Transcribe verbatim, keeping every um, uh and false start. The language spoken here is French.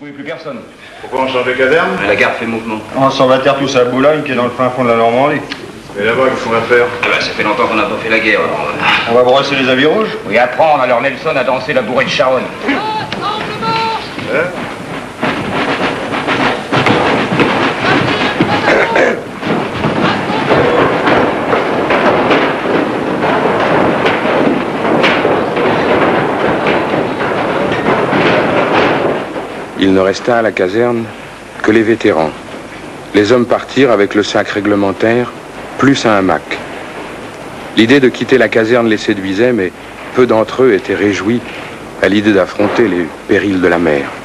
trouvé plus personne. Pourquoi on change de caserne? La garde fait mouvement. On s'en va taire tous à Boulogne, qui est dans le fin fond de la Normandie. Mais là-bas, qu'est-ce qu'on va faire? Ah bah, ça fait longtemps qu'on n'a pas fait la guerre. Alors... On va brosser les habits rouges? Oui, apprendre alors Nelson à danser la bourrée de Charonne. Hein? Il ne resta à la caserne que les vétérans. Les hommes partirent avec le sac réglementaire, plus un hamac. L'idée de quitter la caserne les séduisait, mais peu d'entre eux étaient réjouis à l'idée d'affronter les périls de la mer.